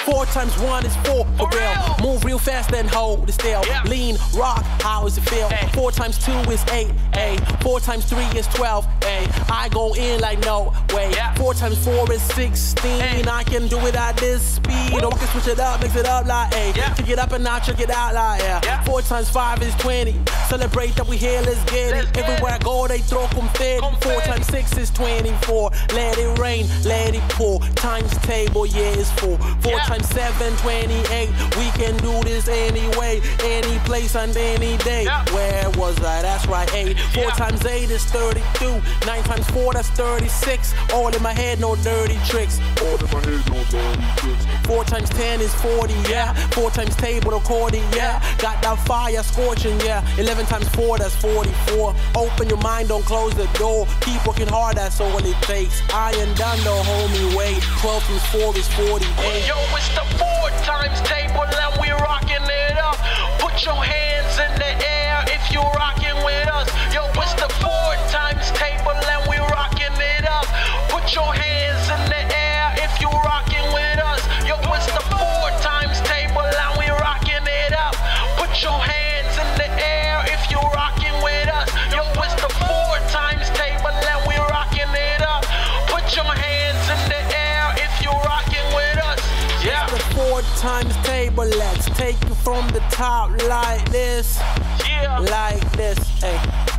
4 times 1 is 4, for real. Move real fast, then hold it still. Lean, rock, how does it feel? 4 times 2 is 8, ayy. 4 times 3 is 12, ayy. I go in like no way. 4 times 4 is 16. I can do it at this speed. Or I can switch it up, mix it up like, ayy. Check it up and now check it out like, yeah. 4 times 5 is 20. Celebrate that we here, let's get it. Everywhere I go, they throw confetti. 4 times 6 is 24. Let it rain, let it pour. Times table, yeah, it's 4. 4 times 7, 28. We can do this anyway, any place and any day. Where was I? That's right, 8. 4 times 8 is 32. 9 times 4, that's 36. All in my head, no dirty tricks. All in my head, no dirty tricks. 4 times 10 is 40, yeah. 4 times table, accordion, yeah. Got that fire scorching, yeah. 11 times 4, that's 44. Open your mind, don't close the door. Keep working hard, that's all it takes. I ain't done, don't hold me wait. 12 times 4 is 48. Yo, it's the 4 times table and we rocking it up. Put your hands in the air if you rocking with us. Yo, it's the 4 times table and we rocking it up. Put your hands in the air if you rocking with us. Yo, it's the 4 times table and we rocking it up. Put your hands in the air if you rocking with us. Yo, it's the 4 times table and we rocking it up. Put your hands in the air if you rocking with us. Yeah. It's the 4 times table. Let's take you from the top like this. Yeah. Like this, hey.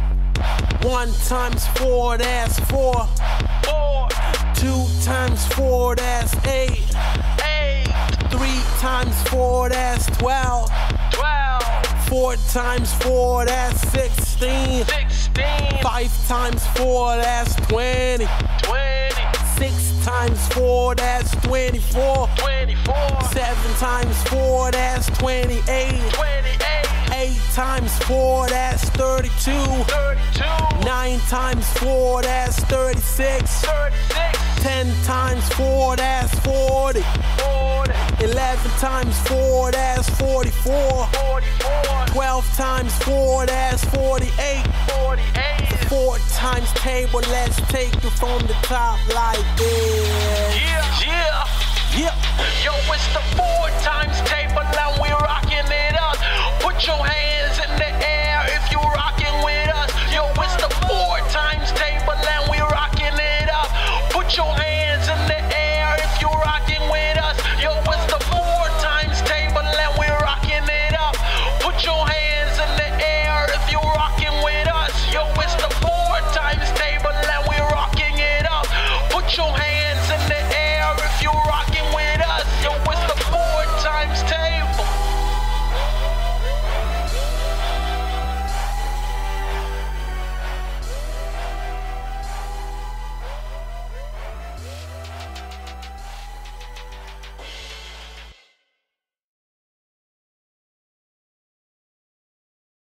1 times 4, that's 4. 4. 2 times 4, that's 8. 8. 3 times 4, that's 12. 12. 4 times 4, that's 16. 16. 5 times 4, that's 20. 20. 6 times 4, that's 24. 24. 7 times 4, that's 28. 28. 8 times 4, that's 32. 32. 9 times 4, that's 36. 36. 10 times 4, that's 40. 40. 11 times 4, that's 44. 44. 12 times 4, that's 48. 48. 4 times table, let's take you from the top like this. Yeah. Yeah. Yep. Yo, it's